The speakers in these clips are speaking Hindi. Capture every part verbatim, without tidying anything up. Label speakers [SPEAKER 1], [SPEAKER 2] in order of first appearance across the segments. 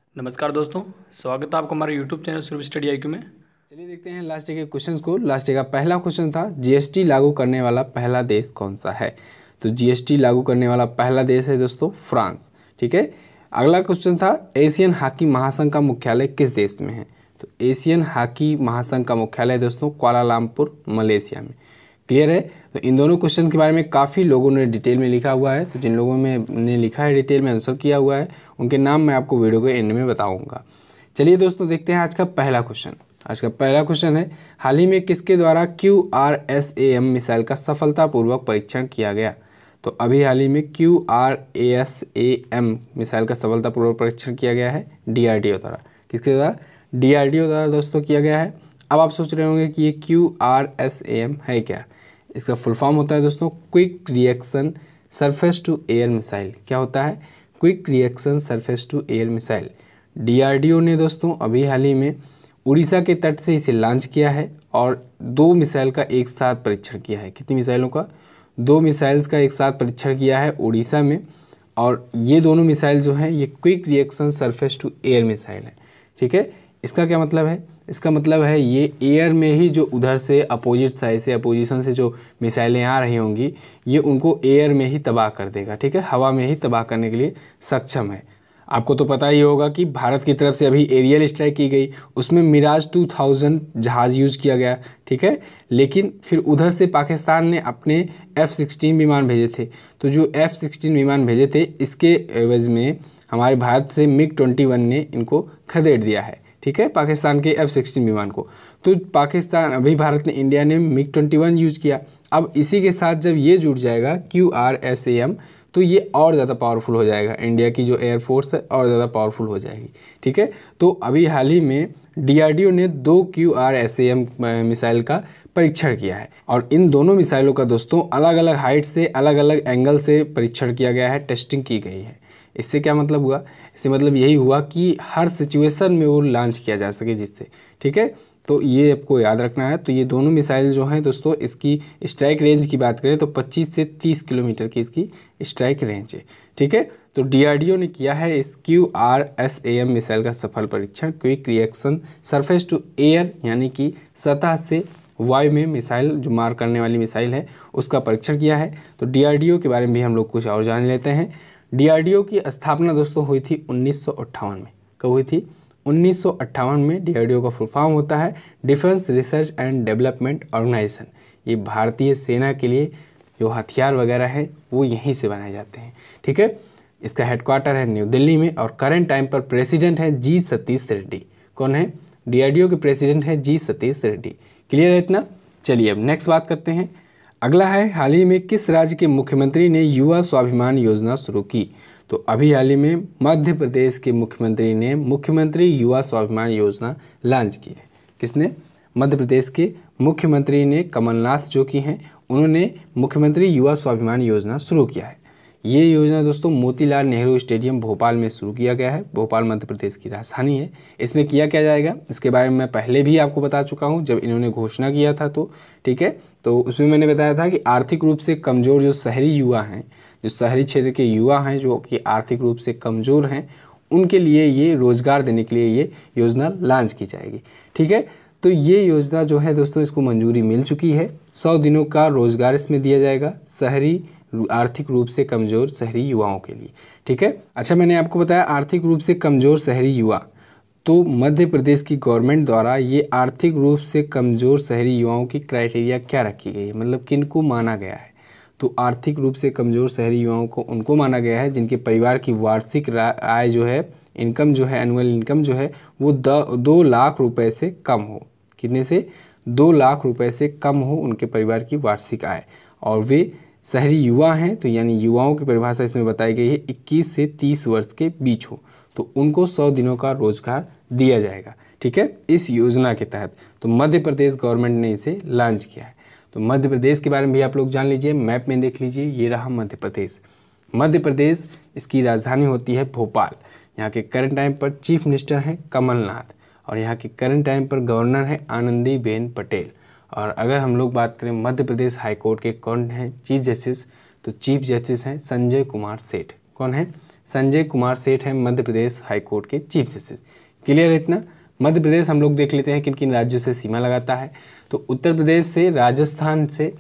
[SPEAKER 1] नमस्कार दोस्तों, स्वागत है आपका हमारे YouTube channel Surya study I Q में।
[SPEAKER 2] चलिए देखते हैं लास्ट डे के क्वेश्चंस को। लास्ट डे का पहला क्वेश्चन था जीएसटी लागू करने वाला पहला देश कौन सा है। तो जीएसटी लागू करने वाला पहला देश है दोस्तों फ्रांस। ठीक है। अगला क्वेश्चन था एशियन हॉकी महासंघ का मुख्यालय किस देश में है। तो एशियन हॉकी महासंघ का मुख्यालय दोस्तों कुआलालंपुर मलेशिया में। क्लियर है। तो इन दोनों क्वेश्चन के बारे में काफ़ी लोगों ने डिटेल में लिखा हुआ है। तो जिन लोगों में ने लिखा है डिटेल में आंसर किया हुआ है उनके नाम मैं आपको वीडियो के एंड में बताऊंगा। चलिए दोस्तों देखते हैं आज का पहला क्वेश्चन। आज का पहला क्वेश्चन है हाल ही में किसके द्वारा Q R S A M missile का सफलतापूर्वक परीक्षण किया गया। तो अभी हाल ही में Q R S A M missile का सफलतापूर्वक परीक्षण किया गया है डी आर डी ओ द्वारा। किसके द्वारा? डी आर डी ओ द्वारा दोस्तों किया गया है। अब आप सोच रहे होंगे कि ये Q R S A M है क्या। इसका फुल फॉर्म होता है दोस्तों quick reaction surface to air missile. क्या होता है? Quick reaction surface to air missile. D R D O ने दोस्तों अभी हाल ही में उड़ीसा के तट से इसे लॉन्च किया है और दो मिसाइल का एक साथ परीक्षण किया है। कितनी मिसाइलों का? दो मिसाइल्स का एक साथ परीक्षण किया है उड़ीसा में। और ये दोनों मिसाइल जो हैं ये quick reaction surface to air missile है। ठीक है। इसका क्या मतलब है? इसका मतलब है ये एयर में ही जो उधर से अपोजिट साइड से अपोजिशन से जो मिसाइलें आ रही होंगी ये उनको एयर में ही तबाह कर देगा। ठीक है। हवा में ही तबाह करने के लिए सक्षम है। आपको तो पता ही होगा कि भारत की तरफ से अभी एरियल स्ट्राइक की गई, उसमें मिराज टू थाउजेंड जहाज़ यूज़ किया गया। ठीक है। लेकिन फिर उधर से पाकिस्तान ने अपने एफ़ सिक्सटीन विमान भेजे थे। तो जो एफ़ सिक्सटीन विमान भेजे थे इसके एवज में हमारे भारत से मिग ट्वेंटी वन ने इनको खदेड़ दिया है। ठीक है। पाकिस्तान के एफ़ सिक्सटीन विमान को। तो पाकिस्तान अभी भारत ने इंडिया ने मिग ट्वेंटी वन यूज़ किया। अब इसी के साथ जब ये जुड़ जाएगा Q R S A M तो ये और ज़्यादा पावरफुल हो जाएगा। इंडिया की जो एयरफोर्स है और ज़्यादा पावरफुल हो जाएगी। ठीक है। तो अभी हाल ही में डी आर डी ओ ने दो Q R S A M missile का परीक्षण किया है और इन दोनों मिसाइलों का दोस्तों अलग अलग हाइट से अलग अलग एंगल से परीक्षण किया गया है, टेस्टिंग की गई है। इससे क्या मतलब हुआ? इससे मतलब यही हुआ कि हर सिचुएशन में वो लॉन्च किया जा सके जिससे। ठीक है। तो ये आपको याद रखना है। तो ये दोनों मिसाइल जो हैं दोस्तों इसकी स्ट्राइक रेंज की बात करें तो पच्चीस से तीस किलोमीटर की इसकी स्ट्राइक रेंज है। ठीक है। तो डी आर डी ओ ने किया है इस Q R S A M missile का सफल परीक्षण। Quick reaction surface to air यानी कि सतह से वायु में मिसाइल जो मार करने वाली मिसाइल है उसका परीक्षण किया है। तो डी आर डी ओ के बारे में भी हम लोग कुछ और जान लेते हैं। डी आर डी ओ की स्थापना दोस्तों हुई थी उन्नीस सौ अट्ठावन में। कब हुई थी? उन्नीस सौ अट्ठावन में। डी आर डी ओ का फुल फॉर्म होता है defence research and development organisation. ये भारतीय सेना के लिए जो हथियार वगैरह है वो यहीं से बनाए जाते हैं। ठीक है। इसका हेडक्वार्टर है न्यू दिल्ली में और करंट टाइम पर प्रेसिडेंट है जी सतीश रेड्डी। कौन है? डी आर डी ओ के प्रेसिडेंट है जी सतीश रेड्डी। क्लियर है इतना? चलिए अब नेक्स्ट बात करते हैं। अगला है हाल ही में किस राज्य के मुख्यमंत्री ने युवा स्वाभिमान योजना शुरू की। तो अभी हाल ही में मध्य प्रदेश के मुख्यमंत्री ने मुख्यमंत्री युवा स्वाभिमान योजना लॉन्च की है। किसने? मध्य प्रदेश के मुख्यमंत्री ने कमलनाथ जो कि हैं उन्होंने मुख्यमंत्री युवा स्वाभिमान योजना शुरू किया है। ये योजना दोस्तों मोतीलाल नेहरू स्टेडियम भोपाल में शुरू किया गया है। भोपाल मध्य प्रदेश की राजधानी है। इसमें किया क्या जाएगा इसके बारे में मैं पहले भी आपको बता चुका हूँ जब इन्होंने घोषणा किया था। तो ठीक है। तो उसमें मैंने बताया था कि आर्थिक रूप से कमज़ोर जो शहरी युवा हैं, जो शहरी क्षेत्र के युवा हैं जो कि आर्थिक रूप से कमज़ोर हैं, उनके लिए ये रोज़गार देने के लिए ये योजना लॉन्च की जाएगी। ठीक है। तो ये योजना जो है दोस्तों इसको मंजूरी मिल चुकी है। सौ दिनों का रोज़गार इसमें दिया जाएगा शहरी आर्थिक रूप से कमज़ोर शहरी युवाओं के लिए। ठीक है। अच्छा, मैंने आपको बताया आर्थिक रूप से कमज़ोर शहरी युवा। तो मध्य प्रदेश की गवर्नमेंट द्वारा ये आर्थिक रूप से कमज़ोर शहरी युवाओं की क्राइटेरिया क्या रखी गई है, मतलब किन को माना गया है। तो आर्थिक रूप से कमज़ोर शहरी युवाओं को उनको माना गया है जिनके परिवार की वार्षिक आय जो है, इनकम जो है, एनुअल इनकम जो है वो दो लाख रुपए से कम हो। कितने से? दो लाख रुपए से कम हो उनके परिवार की वार्षिक आय और वे शहरी युवा हैं। तो यानी युवाओं की परिभाषा इसमें बताई गई है इक्कीस से तीस वर्ष के बीच हो तो उनको सौ दिनों का रोजगार दिया जाएगा। ठीक है। इस योजना के तहत तो मध्य प्रदेश गवर्नमेंट ने इसे लॉन्च किया है। तो मध्य प्रदेश के बारे में भी आप लोग जान लीजिए। मैप में देख लीजिए, ये रहा मध्य प्रदेश। मध्य प्रदेश इसकी राजधानी होती है भोपाल। यहाँ के करंट टाइम पर चीफ मिनिस्टर हैं कमलनाथ और यहाँ के करंट टाइम पर गवर्नर है आनंदीबेन पटेल। और अगर हम लोग बात करें मध्य प्रदेश हाईकोर्ट के कौन हैं चीफ जस्टिस, तो चीफ जस्टिस हैं संजय कुमार सेठ। कौन है? संजय कुमार सेठ हैं मध्य प्रदेश हाईकोर्ट के चीफ जस्टिस। क्लियर है इतना। मध्य प्रदेश हम लोग देख लेते हैं किन किन राज्यों से सीमा लगाता है। तो उत्तर प्रदेश से, राजस्थान से,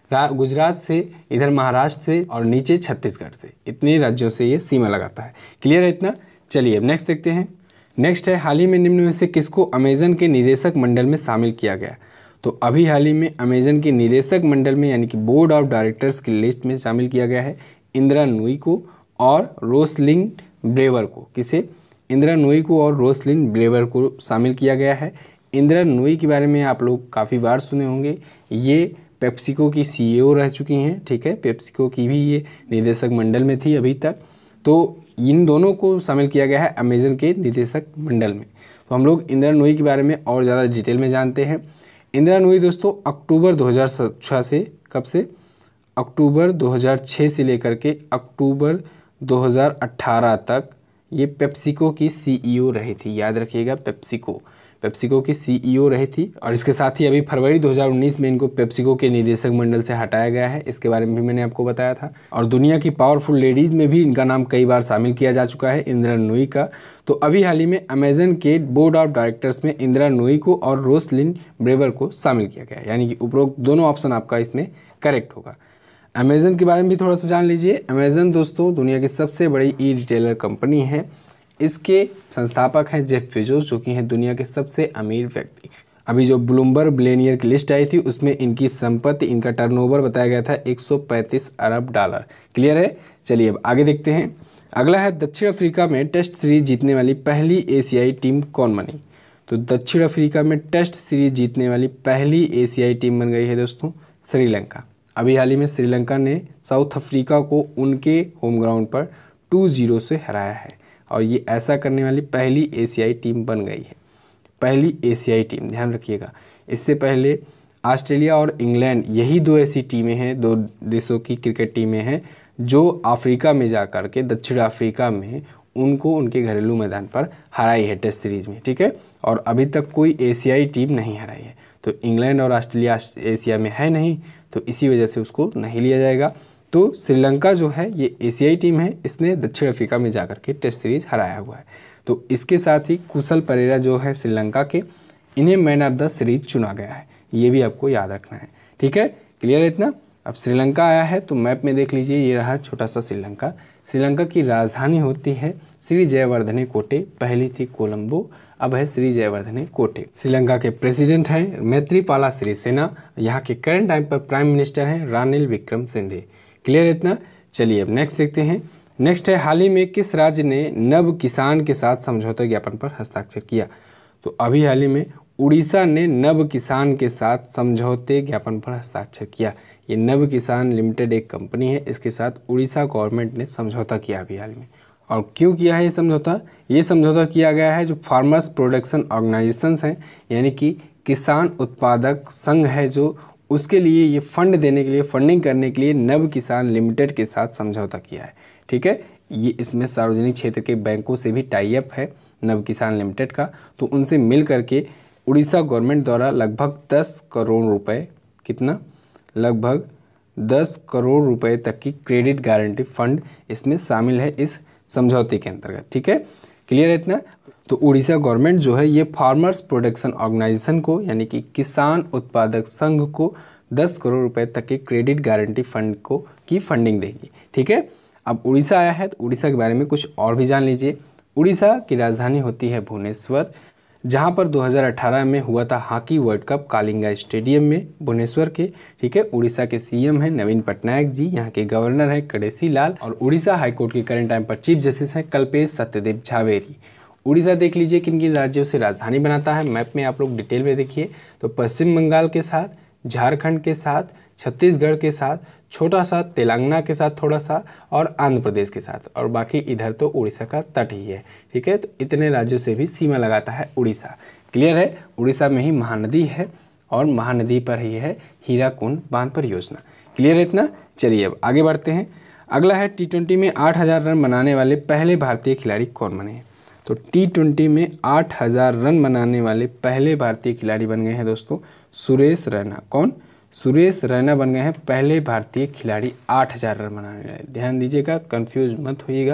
[SPEAKER 2] गुजरात से, इधर महाराष्ट्र से और नीचे छत्तीसगढ़ से, इतने राज्यों से ये सीमा लगाता है। क्लियर है इतना। चलिए अब नेक्स्ट देखते हैं। नेक्स्ट है, हाल ही में निम्न में से किसको अमेजन के निदेशक मंडल में शामिल किया गया। तो अभी हाल ही में अमेजन के निदेशक मंडल में यानी कि बोर्ड ऑफ डायरेक्टर्स की लिस्ट में शामिल किया गया है इंदिरा नूई को और रोसलिन ब्रेवर को। किसे? इंदिरा नूई को और रोसलिन ब्रेवर को शामिल किया गया है। इंदिरा नूई के बारे में आप लोग काफ़ी बार सुने होंगे, ये पेप्सिको की सीईओ रह चुकी हैं। ठीक है, पेप्सिको की भी ये निदेशक मंडल में थी अभी तक। तो इन दोनों को शामिल किया गया है अमेजन के निदेशक मंडल में। तो हम लोग इंदिरा नूई के बारे में और ज़्यादा डिटेल में जानते हैं। इंदिरा नूई दोस्तों अक्टूबर दो हज़ार छह से, कब से? अक्टूबर दो हज़ार छह से लेकर के अक्टूबर दो हज़ार अठारह तक ये पेप्सिको की सीईओ रही थी। याद रखिएगा, पेप्सिको पेप्सिको की सीईओ रही थी। और इसके साथ ही अभी फरवरी दो हज़ार उन्नीस में इनको पेप्सिको के निदेशक मंडल से हटाया गया है। इसके बारे में भी मैंने आपको बताया था। और दुनिया की पावरफुल लेडीज़ में भी इनका नाम कई बार शामिल किया जा चुका है, इंदिरा नूई का। तो अभी हाल ही में अमेजन के बोर्ड ऑफ डायरेक्टर्स में इंदिरा नूई को और रोसलिन ब्रेवर को शामिल किया गया है, यानी कि उपरोक्त दोनों ऑप्शन आपका इसमें करेक्ट होगा। अमेजन के बारे में भी थोड़ा सा जान लीजिए। अमेजन दोस्तों दुनिया की सबसे बड़ी ई रिटेलर कंपनी है। इसके संस्थापक हैं जेफ बेजोस, जो कि हैं दुनिया के सबसे अमीर व्यक्ति। अभी जो ब्लूमबर्ग बिलियनियर की लिस्ट आई थी उसमें इनकी संपत्ति, इनका टर्नओवर बताया गया था एक सौ पैंतीस अरब डॉलर। क्लियर है। चलिए अब आगे देखते हैं। अगला है, दक्षिण अफ्रीका में टेस्ट सीरीज जीतने वाली पहली एशियाई टीम कौन बनी। तो दक्षिण अफ्रीका में टेस्ट सीरीज जीतने वाली पहली एशियाई टीम बन गई है दोस्तों श्रीलंका। अभी हाल ही में श्रीलंका ने साउथ अफ्रीका को उनके होम ग्राउंड पर टू जीरो से हराया है और ये ऐसा करने वाली पहली एशियाई टीम बन गई है। पहली एशियाई टीम, ध्यान रखिएगा। इससे पहले ऑस्ट्रेलिया और इंग्लैंड, यही दो ऐसी टीमें हैं, दो देशों की क्रिकेट टीमें हैं जो अफ्रीका में जा कर के, दक्षिण अफ्रीका में उनको उनके घरेलू मैदान पर हराई है टेस्ट सीरीज में। ठीक है, और अभी तक कोई एशियाई टीम नहीं हराई है। तो इंग्लैंड और ऑस्ट्रेलिया एशिया में है नहीं, तो इसी वजह से उसको नहीं लिया जाएगा। तो श्रीलंका जो है ये एशियाई टीम है, इसने दक्षिण अफ्रीका में जाकर के टेस्ट सीरीज हराया हुआ है। तो इसके साथ ही कुशल परेरा जो है श्रीलंका के, इन्हें मैन ऑफ द सीरीज चुना गया है। ये भी आपको याद रखना है। ठीक है, क्लियर है इतना। अब श्रीलंका आया है तो मैप में देख लीजिए, ये रहा छोटा सा श्रीलंका। श्रीलंका की राजधानी होती है श्री जयवर्धने कोटे। पहली थी कोलंबो, अब है श्री जयवर्धने कोटे। श्रीलंका के प्रेसिडेंट हैं मैत्रीपाला सिरिसेना। यहाँ के करंट टाइम पर प्राइम मिनिस्टर हैं रानिल विक्रमसिंघे। क्लियर है इतना। चलिए अब नेक्स्ट देखते हैं। नेक्स्ट है, हाल ही में किस राज्य ने नव किसान के साथ समझौता ज्ञापन पर हस्ताक्षर किया। तो अभी हाल ही में उड़ीसा ने नव किसान के साथ समझौते ज्ञापन पर हस्ताक्षर किया। ये नव किसान लिमिटेड एक कंपनी है, इसके साथ उड़ीसा गवर्नमेंट ने समझौता किया अभी हाल में। और क्यों किया है ये समझौता? ये समझौता किया गया है जो फार्मर्स प्रोडक्शन ऑर्गेनाइजेशंस हैं, यानी कि किसान उत्पादक संघ है जो, उसके लिए ये फंड देने के लिए, फंडिंग करने के लिए नव किसान लिमिटेड के साथ समझौता किया है। ठीक है, ये इसमें सार्वजनिक क्षेत्र के बैंकों से भी टाई अप है नव किसान लिमिटेड का। तो उनसे मिल करके उड़ीसा गवर्नमेंट द्वारा लगभग दस करोड़ रुपए, कितना? लगभग दस करोड़ रुपए तक की क्रेडिट गारंटी फंड इसमें शामिल है इस समझौते के अंतर्गत। ठीक है, क्लियर है इतना। तो उड़ीसा गवर्नमेंट जो है ये फार्मर्स प्रोडक्शन ऑर्गेनाइजेशन को, यानी कि किसान उत्पादक संघ को दस करोड़ रुपए तक के क्रेडिट गारंटी फंड को की फंडिंग देगी। ठीक है, अब उड़ीसा आया है तो उड़ीसा के बारे में कुछ और भी जान लीजिए। उड़ीसा की राजधानी होती है भुवनेश्वर, जहां पर दो हज़ार अठारह में हुआ था hockey world cup Kalinga stadium में, भुवनेश्वर के। ठीक है, उड़ीसा के सीएम हैं नवीन पटनायक जी, यहाँ के गवर्नर हैं कड़ेसी लाल, और उड़ीसा हाईकोर्ट के करंट टाइम पर चीफ जस्टिस हैं कल्पेश सत्यदेव झावेरी। उड़ीसा देख लीजिए किन किन राज्यों से राजधानी बनाता है, मैप में आप लोग डिटेल में देखिए। तो पश्चिम बंगाल के साथ, झारखंड के साथ, छत्तीसगढ़ के साथ, छोटा सा तेलंगाना के साथ थोड़ा सा, और आंध्र प्रदेश के साथ, और बाकी इधर तो उड़ीसा का तट ही है। ठीक है, तो इतने राज्यों से भी सीमा लगाता है उड़ीसा। क्लियर है, उड़ीसा में ही महानदी है और महानदी पर ही है हीराकुंड बांध परियोजना। क्लियर है इतना। चलिए अब आगे बढ़ते हैं। अगला है, टी ट्वेंटी में आठ हज़ार रन बनाने वाले पहले भारतीय खिलाड़ी कौन बने। तो टी ट्वेंटी में आठ हज़ार रन बनाने वाले पहले भारतीय खिलाड़ी बन गए हैं दोस्तों सुरेश रैना। कौन? सुरेश रैना बन गए हैं पहले भारतीय खिलाड़ी आठ हज़ार रन बनाने वाले। ध्यान दीजिएगा, कंफ्यूज मत होइएगा,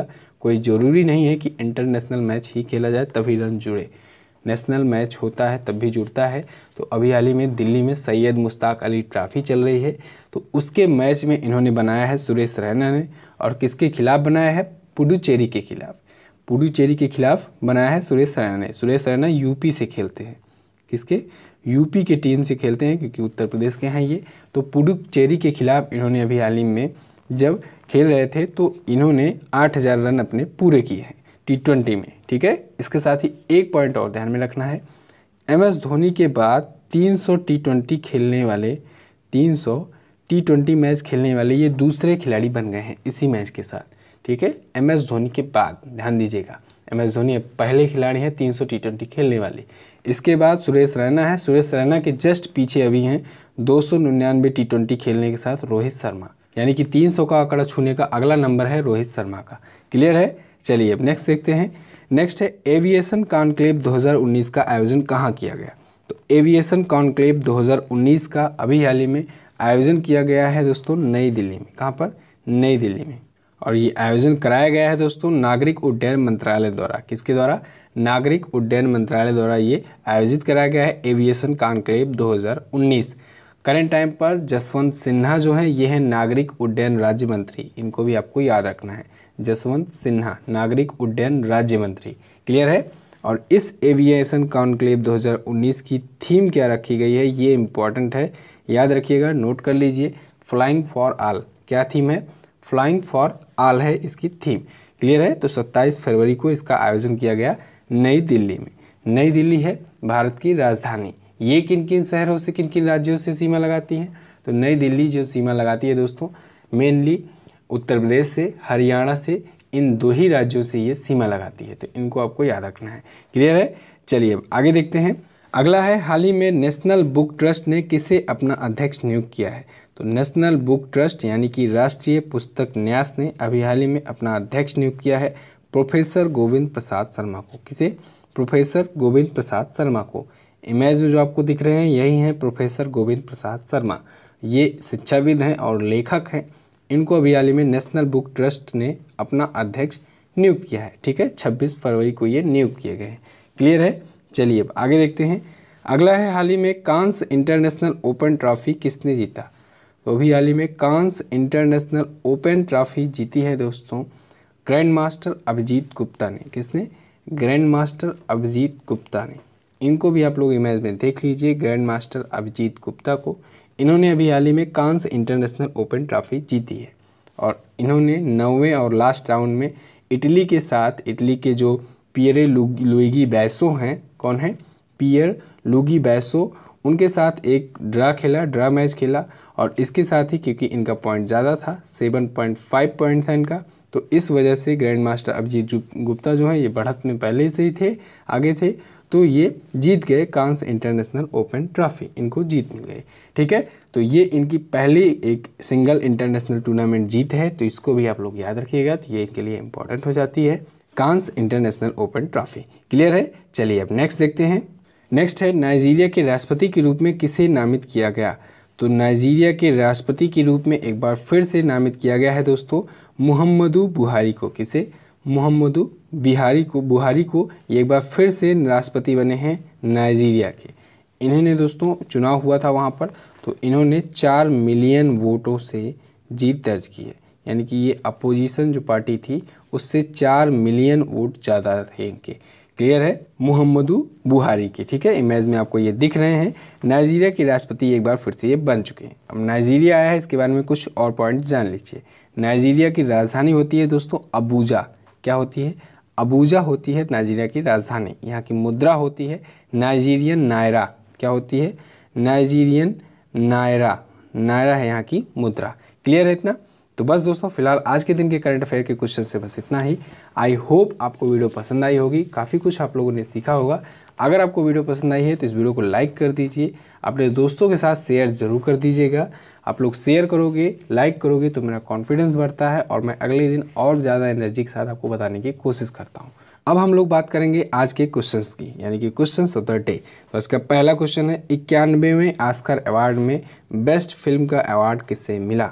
[SPEAKER 2] कोई ज़रूरी नहीं है कि इंटरनेशनल मैच ही खेला जाए तभी रन जुड़े, नेशनल मैच होता है तब भी जुड़ता है। तो अभी हाल ही में दिल्ली में सैयद मुश्ताक अली ट्रॉफी चल रही है, तो उसके मैच में इन्होंने बनाया है सुरेश रैना ने, और किसके खिलाफ बनाया है? पुडुचेरी के खिलाफ, पुडुचेरी के खिलाफ बनाया है सुरेश रैना ने। सुरेश रैना यूपी से खेलते हैं, किसके? यूपी के टीम से खेलते हैं, क्योंकि उत्तर प्रदेश के हैं ये। तो पुडुचेरी के खिलाफ इन्होंने अभी हाल ही में जब खेल रहे थे तो इन्होंने आठ हज़ार रन अपने पूरे किए हैं टी ट्वेंटी में, ठीक है। इसके साथ ही एक पॉइंट और ध्यान में रखना है, एम एस धोनी के बाद तीन सौ टी ट्वेंटी खेलने वाले तीन सौ टी ट्वेंटी मैच खेलने वाले ये दूसरे खिलाड़ी बन गए हैं इसी मैच के साथ, ठीक है। एम एस धोनी के बाद ध्यान दीजिएगा, एम एस धोनी पहले खिलाड़ी हैं तीन सौ टी ट्वेंटी खेलने वाले। इसके बाद सुरेश रैना है, सुरेश रैना के जस्ट पीछे अभी हैं दो सौ निन्यानवे टी ट्वेंटी खेलने के साथ रोहित शर्मा, यानी कि तीन सौ का आंकड़ा छूने का अगला नंबर है रोहित शर्मा का। क्लियर है? चलिए अब नेक्स्ट देखते हैं। नेक्स्ट है एविएशन कॉन्क्लेव दो हज़ार उन्नीस का आयोजन कहाँ किया गया? तो एविएशन कॉन्क्लेव दो हज़ार उन्नीस का अभी हाल ही में आयोजन किया गया है दोस्तों नई दिल्ली में। कहाँ पर? नई दिल्ली में। और ये आयोजन कराया गया है दोस्तों नागरिक उड्डयन मंत्रालय द्वारा। किसके द्वारा? नागरिक उड्डयन मंत्रालय द्वारा ये आयोजित कराया गया है एविएशन कॉन्क्लेव दो हज़ार उन्नीस। करेंट टाइम पर जसवंत सिन्हा जो है ये है नागरिक उड्डयन राज्य मंत्री, इनको भी आपको याद रखना है, जसवंत सिन्हा नागरिक उड्डयन राज्य मंत्री। क्लियर है? और इस एविएशन कॉन्क्लेव दो हज़ार उन्नीस की थीम क्या रखी गई है ये इंपॉर्टेंट है, याद रखिएगा, नोट कर लीजिए। फ्लाइंग फॉर ऑल, क्या थीम है? फ्लाइंग फॉर ऑल है इसकी थीम। क्लियर है? तो सत्ताईस फरवरी को इसका आयोजन किया गया नई दिल्ली में। नई दिल्ली है भारत की राजधानी। ये किन किन शहरों से किन किन राज्यों से सीमा लगाती है? तो नई दिल्ली जो सीमा लगाती है दोस्तों मेनली उत्तर प्रदेश से, हरियाणा से, इन दो ही राज्यों से ये सीमा लगाती है, तो इनको आपको याद रखना है। क्लियर है? चलिए अब आगे देखते हैं। अगला है हाल ही में नेशनल बुक ट्रस्ट ने किसे अपना अध्यक्ष नियुक्त किया है? तो नेशनल बुक ट्रस्ट यानी कि राष्ट्रीय पुस्तक न्यास ने अभी हाल ही में अपना अध्यक्ष नियुक्त किया है प्रोफेसर गोविंद प्रसाद शर्मा को। किसे? प्रोफेसर गोविंद प्रसाद शर्मा को। इमेज में जो आपको दिख रहे हैं यही हैं प्रोफेसर गोविंद प्रसाद शर्मा। ये शिक्षाविद हैं और लेखक हैं। इनको अभी हाल ही में नेशनल बुक ट्रस्ट ने अपना अध्यक्ष नियुक्त किया है, ठीक है। छब्बीस फरवरी को ये नियुक्त किए गए हैं। क्लियर है? चलिए अब आगे देखते हैं। अगला है हाल ही में कांस इंटरनेशनल ओपन ट्रॉफी किसने जीता? तो अभी हाल ही में कांस इंटरनेशनल ओपन ट्रॉफी जीती है दोस्तों ग्रैंड मास्टर अभिजीत गुप्ता ने। किसने? ग्रैंड मास्टर अभिजीत गुप्ता ने। इनको भी आप लोग इमेज में देख लीजिए, ग्रैंड मास्टर अभिजीत गुप्ता को। इन्होंने अभी हाल ही में कांस इंटरनेशनल ओपन ट्रॉफी जीती है और इन्होंने नौवें और लास्ट राउंड में इटली के साथ, इटली के जो पियरे लुइगी बैसो हैं, कौन है? पियर लुगी बैसो, उनके साथ एक ड्रा खेला, ड्रा मैच खेला। और इसके साथ ही क्योंकि इनका पॉइंट ज़्यादा था, सात पॉइंट पाँच पॉइंट था इनका, तो इस वजह से ग्रैंड मास्टर अभिजीत गुप्ता जो है ये बढ़त में पहले से ही थे, आगे थे, तो ये जीत गए कांस इंटरनेशनल ओपन ट्रॉफी, इनको जीत मिल गई, ठीक है। तो ये इनकी पहली एक सिंगल इंटरनेशनल टूर्नामेंट जीत है, तो इसको भी आप लोग याद रखिएगा, तो ये इनके लिए इंपॉर्टेंट हो जाती है Cannes international open trophy. Clear है? चलिए अब नेक्स्ट देखते हैं। नेक्स्ट है नाइजीरिया के राष्ट्रपति के रूप में किसे नामित किया गया? तो नाइजीरिया के राष्ट्रपति के रूप में एक बार फिर से नामित किया गया है दोस्तों मुहम्मदू बुहारी को। किसे? मुहम्मदू बिहारी को, बुहारी को ये एक बार फिर से राष्ट्रपति बने हैं नाइजीरिया के। इन्होंने दोस्तों चुनाव हुआ था वहाँ पर, तो इन्होंने चार मिलियन वोटों से जीत दर्ज की है, यानी कि ये अपोजिशन जो पार्टी थी उससे चार मिलियन वोट ज़्यादा थे इनके। क्लियर है? मुहम्मदू बुहारी के, ठीक है। इमेज में आपको ये दिख रहे हैं। नाइजीरिया के राष्ट्रपति एक बार फिर से ये बन चुके हैं। अब नाइजीरिया आया है, इसके बारे में कुछ और पॉइंट जान लीजिए। नाइजीरिया की राजधानी होती है दोस्तों अबूजा। क्या होती है? अबूजा होती है नाइजीरिया की राजधानी। यहाँ की मुद्रा होती है नाइजीरियन नायरा। क्या होती है? नाइजीरियन नायरा, नायरा है यहाँ की मुद्रा। क्लियर है इतना? तो बस दोस्तों फिलहाल आज के दिन के करंट अफेयर के क्वेश्चन से बस इतना ही। आई होप आपको वीडियो पसंद आई होगी, काफ़ी कुछ आप लोगों ने सीखा होगा। अगर आपको वीडियो पसंद आई है तो इस वीडियो को लाइक कर दीजिए, अपने दोस्तों के साथ शेयर ज़रूर कर दीजिएगा। आप लोग शेयर करोगे, लाइक करोगे तो मेरा कॉन्फिडेंस बढ़ता है और मैं अगले दिन और ज़्यादा एनर्जी के साथ आपको बताने की कोशिश करता हूँ। अब हम लोग बात करेंगे आज के क्वेश्चंस की, यानी कि क्वेश्चंस ऑफ द डे। तो इसका पहला क्वेश्चन है इक्यानवेवें ऑस्कर अवार्ड में बेस्ट फिल्म का अवार्ड किससे मिला?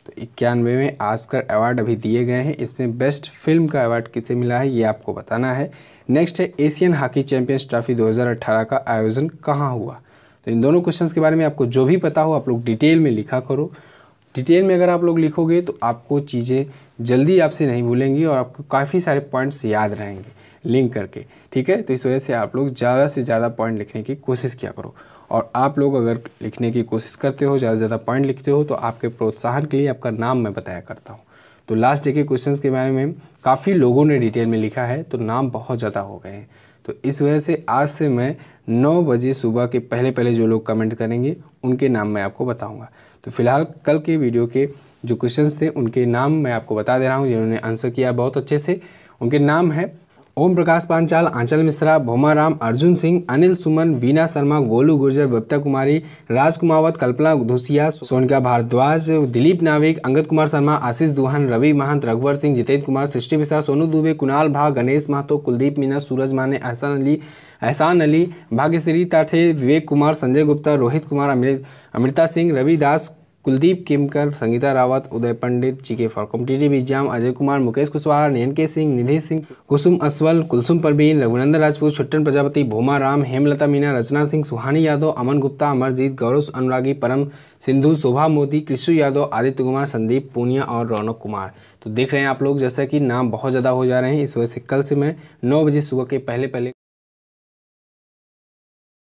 [SPEAKER 2] तो इक्यानवेवें ऑस्कर अवार्ड अभी दिए गए हैं। इसमें बेस्ट फिल्म का अवार्ड किसे मिला है ये आपको बताना है। नेक्स्ट है एशियन हॉकी चैंपियंस ट्रॉफी दो हज़ार अठारह का आयोजन कहाँ हुआ। तो इन दोनों क्वेश्चंस के बारे में आपको जो भी पता हो आप लोग डिटेल में लिखा करो। डिटेल में अगर आप लोग लिखोगे तो आपको चीज़ें जल्दी आपसे नहीं भूलेंगी और आपको काफ़ी सारे पॉइंट्स याद रहेंगे लिंक करके, ठीक है। तो इस वजह से आप लोग ज़्यादा से ज़्यादा पॉइंट लिखने की कोशिश किया करो। और आप लोग अगर लिखने की कोशिश करते हो, ज़्यादा से ज़्यादा पॉइंट लिखते हो, तो आपके प्रोत्साहन के लिए आपका नाम मैं बताया करता हूँ। तो लास्ट डे के क्वेश्चंस के बारे में काफ़ी लोगों ने डिटेल में लिखा है, तो नाम बहुत ज़्यादा हो गए हैं। तो इस वजह से आज से मैं नौ बजे सुबह के पहले पहले जो लोग कमेंट करेंगे उनके नाम मैं आपको बताऊंगा। तो फिलहाल कल के वीडियो के जो क्वेश्चंस थे उनके नाम मैं आपको बता दे रहा हूं, जिन्होंने आंसर किया बहुत अच्छे से। उनके नाम है ओम प्रकाश पांचाल, आंचल मिश्रा, भोमाराम, अर्जुन सिंह, अनिल सुमन, वीना शर्मा, गोलू गुर्जर, बबीता कुमारी, राज कुमावत, कल्पना धूसिया, सोनिका भारद्वाज, दिलीप नाविक, अंगद कुमार शर्मा, आशीष दुहान, रवि महंत, रघुवर सिंह, जितेंद्र कुमार, सृष्टि मिश्रा, सोनू दुबे, कुणाल भा, गणेश महतो, कुलदीप मीना, सूरज माने, Ehsan Ali Ehsan Ali Bhagyashree Tathe, Vivek Kumar, Sanjay Gupta, Rohit Kumar, Amrit Amrita Singh, Ravi Das, Kuldeep Kimkar, Sangeeta Rawat, Uday Pandit, GK for competitive exam, Ajay Kumar, Mukesh Kushwaha, Nayan K Singh, निधि सिंह, कुसुम असवल, कुलसुम परवीन, रघुनंदन राजपूत, छुट्टन प्रजापति, भोमा राम, हेमलता मीना, रचना सिंह, सुहानी यादव, अमन गुप्ता, अमरजीत, गौरव अनुरागी, परम सिंधु, शोभा मोदी, कृष्ण यादव, आदित्य कुमार, संदीप पूनिया और रौनक कुमार। तो देख रहे हैं आप लोग जैसा कि नाम बहुत ज़्यादा हो जा रहे हैं। इस वजह से कल से मैं नौ बजे सुबह के पहले पहले